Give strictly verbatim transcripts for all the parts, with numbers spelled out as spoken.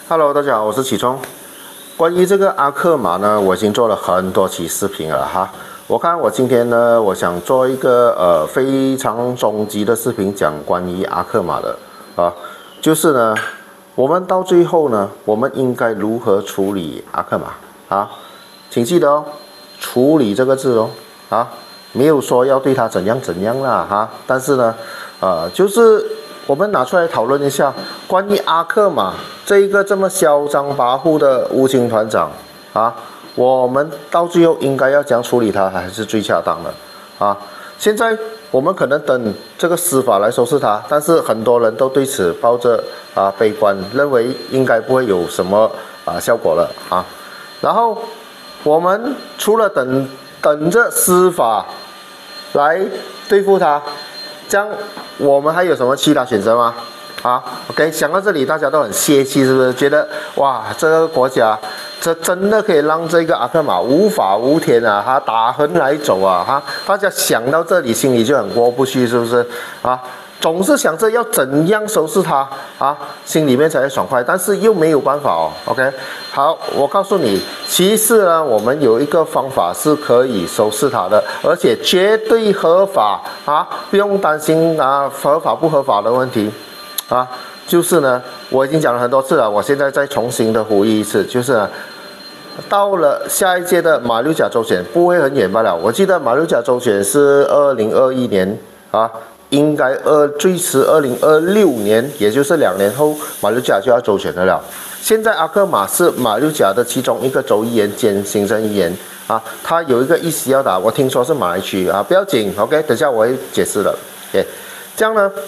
Hello， 大家好，我是启聪。关于这个阿克玛呢，我已经做了很多期视频了哈。我看我今天呢，我想做一个呃非常终极的视频，讲关于阿克玛的啊，就是呢，我们到最后呢，我们应该如何处理阿克玛啊？请记得哦，处理这个字哦啊，没有说要对它怎样怎样啦哈。但是呢，呃，就是我们拿出来讨论一下关于阿克玛这一个这么嚣张跋扈的无情团长啊，我们到最后应该要怎样处理他，还是最恰当的啊？现在我们可能等这个司法来收拾他，但是很多人都对此抱着啊悲观，认为应该不会有什么啊效果了啊。然后我们除了等等着司法来对付他，这样我们还有什么其他选择吗？啊 ，OK， 想到这里，大家都很泄气，是不是？觉得哇，这个国家这真的可以让这个阿克玛无法无天啊，他打横来走啊，哈！大家想到这里，心里就很过不去，是不是？啊，总是想着要怎样收拾他啊，心里面才会爽快，但是又没有办法哦。OK， 好，我告诉你，其实呢，我们有一个方法是可以收拾他的，而且绝对合法啊，不用担心啊合法不合法的问题。啊，就是呢，我已经讲了很多次了，我现在再重新的呼吁一次，就是呢，到了下一届的马六甲州选不会很远罢了。我记得马六甲州选是二零二一年啊，应该二最迟二零二六年，也就是两年后马六甲就要州选的了。现在阿克玛是马六甲的其中一个州议员兼行政议员啊，他有一个议席要打，我听说是马来区啊，不要紧 ，OK， 等下我会解释的 ，OK， 这样呢。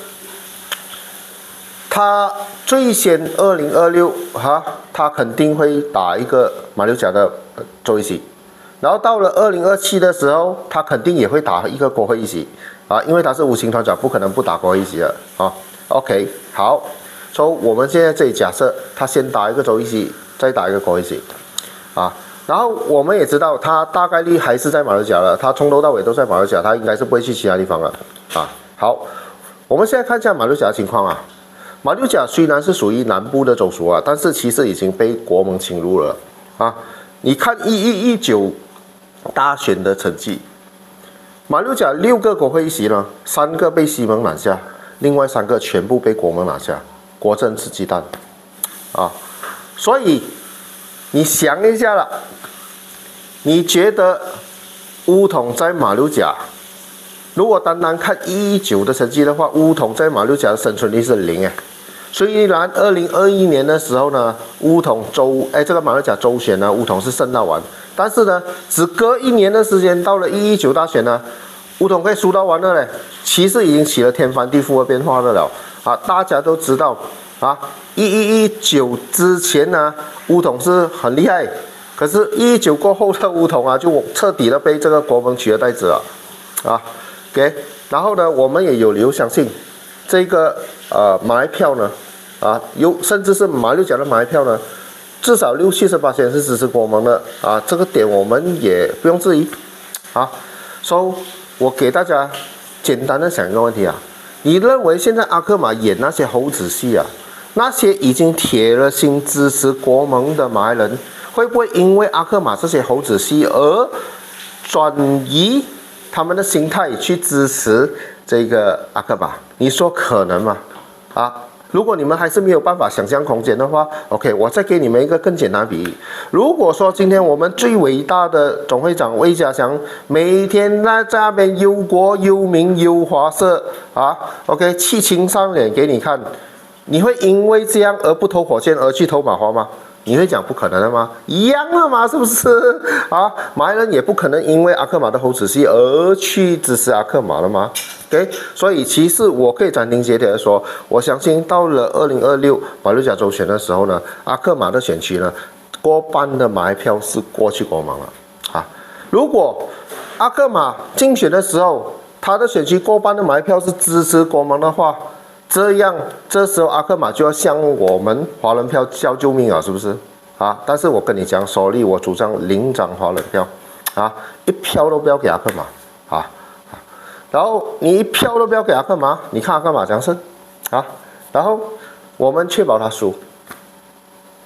他最先二零二六哈，他肯定会打一个马六甲的州议席，然后到了二零二七的时候，他肯定也会打一个国会议席啊，因为他是无情团长，不可能不打国会议席的啊。OK， 好，所以我们现在这里假设他先打一个州议席，再打一个国会议席啊，然后我们也知道他大概率还是在马六甲了，他从头到尾都在马六甲，他应该是不会去其他地方了啊。好，我们现在看一下马六甲的情况啊。马六甲虽然是属于南部的州属啊，但是其实已经被国盟侵入了啊！你看一一一九大选的成绩，马六甲六个国会议席呢，三个被西蒙拿下，另外三个全部被国盟拿下，国政吃鸡蛋啊！所以你想一下了，你觉得巫统在马六甲？如果单单看一一九的成绩的话，巫统在马六甲的生存率是零哎。虽然二零二一年的时候呢，巫统州哎这个马六甲州选呢，巫统是胜到完，但是呢，只隔一年的时间，到了一一九大选呢，巫统可以输到完了嘞，其实已经起了天翻地覆的变化了了啊！大家都知道啊，一一一九之前呢，巫统是很厉害，可是一一九过后的巫统啊，就彻底的被这个国盟取而代之了啊。OK， 然后呢，我们也有理由相信，这个呃马来票呢，啊，有甚至是马六甲的马来票呢，至少六七十八千是支持国盟的啊，这个点我们也不用质疑啊。所以，我给大家简单的想一个问题啊，你认为现在阿克玛演那些猴子戏啊，那些已经铁了心支持国盟的马来人，会不会因为阿克玛这些猴子戏而转移他们的心态去支持这个阿克玛？你说可能吗？啊，如果你们还是没有办法想象空间的话 ，OK， 我再给你们一个更简单的比喻。如果说今天我们最伟大的总会长魏家祥每天在在那边忧国忧民忧华社啊 ，OK， 气青上脸给你看，你会因为这样而不投火箭而去投马华吗？你会讲不可能的吗？一样的嘛，是不是啊？马来人也不可能因为阿克玛的猴子戏而去支持阿克玛了吗 ？OK， 所以其实我可以斩钉截铁的说，我相信到了二零二六马六甲州选的时候呢，阿克玛的选区呢，过半的马来票是过去国盟了啊。如果阿克玛竞选的时候，他的选区过半的马来票是支持国盟的话，这样，这时候阿克玛就要向我们华人票叫救命啊，是不是？啊！但是我跟你讲，所以我主张零张华人票，啊，一票都不要给阿克玛，啊，然后你一票都不要给阿克玛，你看阿克玛怎样胜，啊，然后我们确保他输，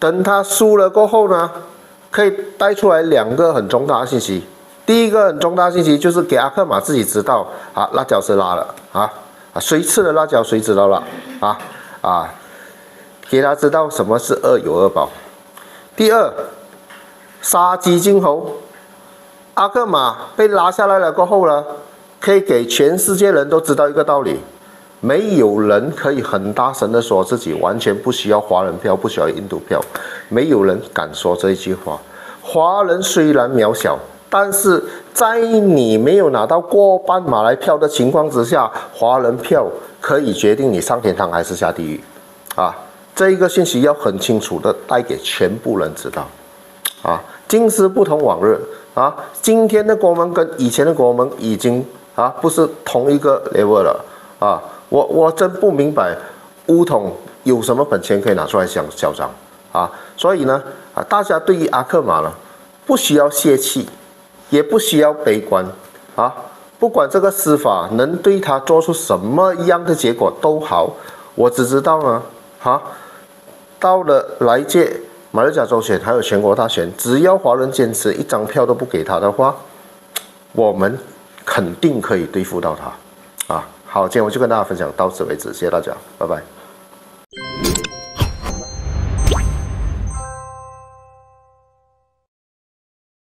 等他输了过后呢，可以带出来两个很重大的信息。第一个很重大的信息就是给阿克玛自己知道啊，辣椒是辣了啊，谁吃了辣椒谁知道了啊啊，给他知道什么是恶有恶报。第二，杀鸡儆猴，阿克玛被拉下来了过后呢，可以给全世界人都知道一个道理。没有人可以很大声的说自己完全不需要华人票，不需要印度票，没有人敢说这一句话。华人虽然渺小，但是在你没有拿到过半马来票的情况之下，华人票可以决定你上天堂还是下地狱，啊，这一个信息要很清楚的带给全部人知道，啊，今时不同往日，啊，今天的国门跟以前的国门已经啊不是同一个 level 了，啊。我我真不明白，巫统有什么本钱可以拿出来想嚣张啊？所以呢，啊，大家对于阿克玛呢，不需要泄气，也不需要悲观啊。不管这个司法能对他做出什么样的结果都好，我只知道呢，哈、啊，到了来届马六甲州选还有全国大选，只要华人坚持一张票都不给他的话，我们肯定可以对付到他啊。好，今天我就跟大家分享到此为止，谢谢大家，拜拜。